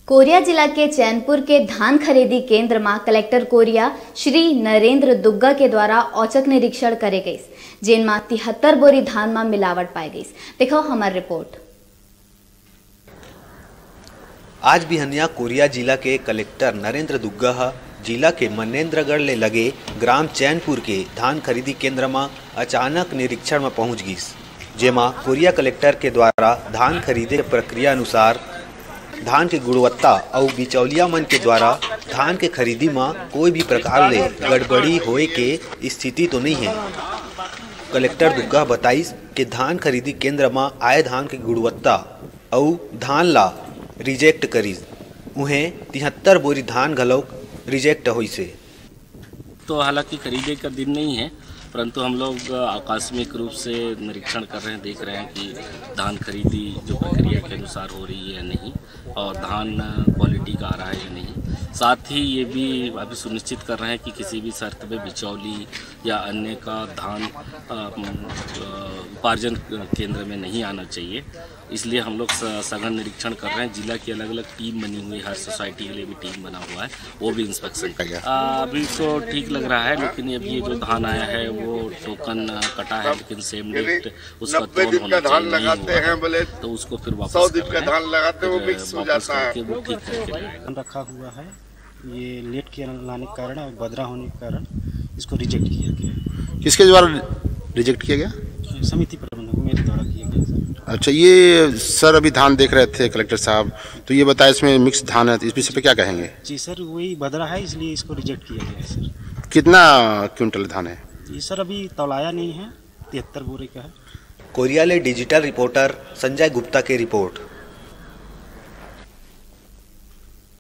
Korea जिला के चैनपुर के धान खरीदी केंद्र में कलेक्टर कोरिया श्री नरेंद्र दुग्गा के द्वारा औचक निरीक्षण करे गई, जिनमें 73 बोरी धान में मिलावट पाई गई। देखो हमारी रिपोर्ट। आज बिहनिया कोरिया जिला के कलेक्टर नरेंद्र दुग्गा जिला के मनेन्द्रगढ़ ले लगे ग्राम चैनपुर के धान खरीदी केंद्र में अचानक निरीक्षण में पहुंच गई, जेमा कोरिया कलेक्टर के द्वारा धान खरीदे प्रक्रिया अनुसार धान के गुणवत्ता और बिचौलिया मन के द्वारा धान के खरीदी में कोई भी प्रकार ले गड़बड़ी होए के स्थिति तो नहीं है। कलेक्टर दुग्गा बताइस कि धान खरीदी केंद्र में आए धान के गुणवत्ता और धान ला रिजेक्ट करीज, उन्हें 73 बोरी धान घलोक रिजेक्ट हुई से। तो हालांकि खरीदे का दिन नहीं है, परंतु हम लोग आकस्मिक रूप से निरीक्षण कर रहे हैं, देख रहे हैं कि धान खरीदी जो प्रक्रिया के अनुसार हो रही है या नहीं, और धान क्वालिटी का आ रहा है या नहीं। साथ ही ये भी अभी सुनिश्चित कर रहे हैं कि किसी भी शर्त में बिचौली या अन्य का धान उपार्जन केंद्र में नहीं आना चाहिए। इसलिए हम लोग सघन निरीक्षण कर रहे हैं। जिला की अलग अलग टीम बनी हुई है, हर सोसाइटी के लिए भी टीम बना हुआ है, वो भी इंस्पेक्शन करेगा। अभी तो ठीक लग रहा है, लेकिन अभी ये जो धान आया है वो टोकन कटा है, लेकिन सेम डेट उसका तोड़ होना चाहिए, तो उसको फिर वापस करके वो ठीक करके रखा हुआ है। ये लेट के लाने के कारण और बदरा होने के कारण इसको रिजेक्ट किया गया। किसके द्वारा रिजेक्ट किया गया? समिति प्रबंधक मेरे द्वारा किया गया। अच्छा, ये सर अभी धान देख रहे थे कलेक्टर साहब, तो ये बताया इसमें मिक्स धान है, तो इस विषय पे क्या कहेंगे? जी सर, वही बदरा है, इसलिए इसको रिजेक्ट किया गया है सर। कितना क्विंटल धान है ये सर? अभी तौलाया नहीं है, 73 बोरे का है। कोरिया ले डिजिटल रिपोर्टर संजय गुप्ता की रिपोर्ट।